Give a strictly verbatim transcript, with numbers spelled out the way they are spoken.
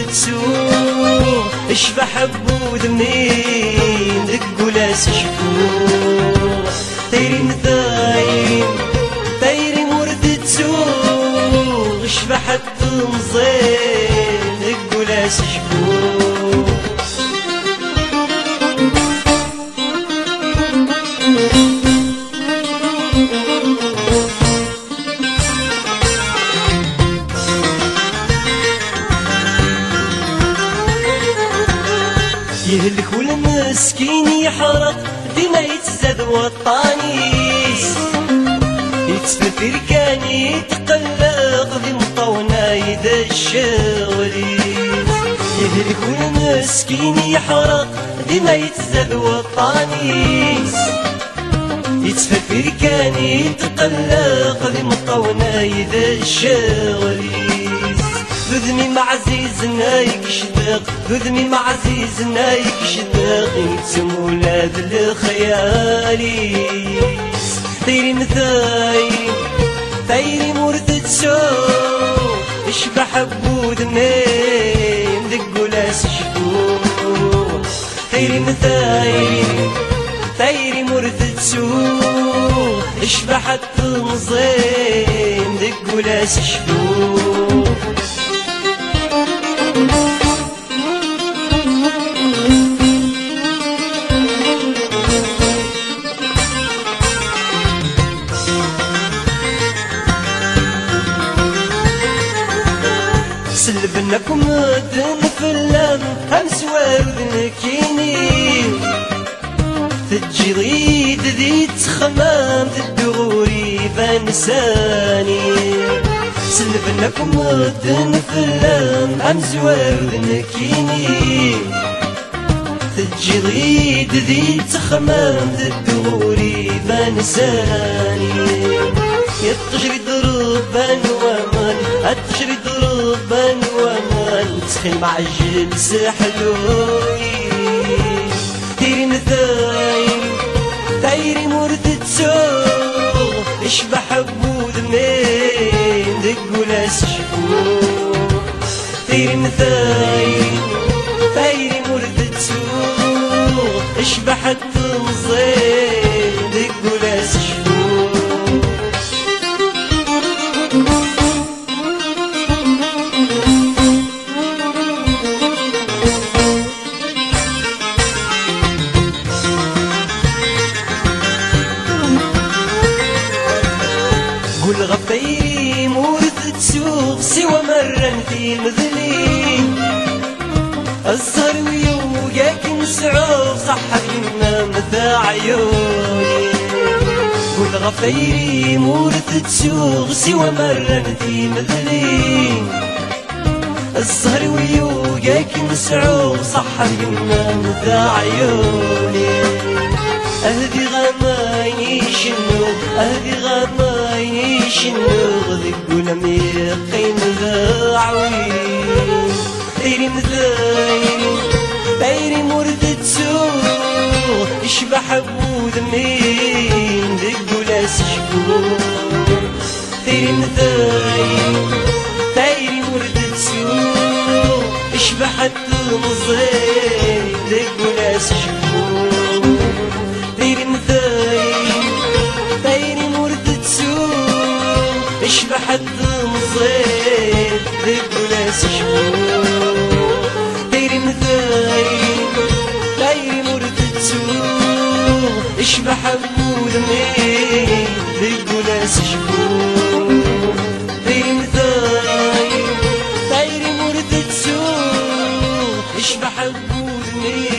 تسوق اشبح بود منين دقولاس شفوق طيري مثايرين طيري مرد تسوق اشبح تمزين دقولاس شفوق يهلك والمسكين يحرق ديما يتزاد وطانيس يتسفر كان يتقلق ذي مطونا يدا الشغليس يهلك والمسكين يحرق ديما يتزاد وطانيس يتسفر كان يتقلق ذي مطونا يدا الشغليس ذذني مع عزيزنا يكشدق ذذني مع عزيزنا يكشدق يتسمو لاد الخياليس طيري مثايري طيري مرد تسوق اشبح بود منين دقولاس شفوق طيري مثايري طيري مرد تسوق اشبح تمزين دقولاس شفوق سلبناكم الدم في اللام همسوار ذنكيني تجي ضيد ذي تخمام تدوري بنساني سلبناكم الدم في اللام همسوار ذنكيني تجي ضيد ذي تخمام تدوري بنساني يتجري ضربان ومان اتجري ضربان ومان تسخن مع الجلس حلوي ديري مثاير دايري مرد تسوق اشبح بود منين دقولاس شفوق ديري مثاير دايري مرد تسوق اشبح تمزين دقولاس شفوق قول غفيري مورث تسوق سوى مرة في مذلي الزهر ويوقاك نسعوق صح يما مثا عيوني قول غفيري مورث تسوق سوى مرة في مذلي الزهر ويوقاك نسعوق صح يما مثا عيوني أهدي غمايني شنو أهدي غمايني شنو ذقونا ميقين ذاعوي دايري مثايري دايري مرد تسوق اشبح بود منين ذقولاس شفوق دايري مثايري دايري مرد تسوق اشبح تمزين ذقولاس شفوق دايري مثايري دايري مرد تسوق اشبح تمزين دقولاس شفوق دايري مثايري دايري مرد تسوق اشبح بود منين دقولاس شفوق دايري مثايري دايري مرد تسوق اشبح بود منين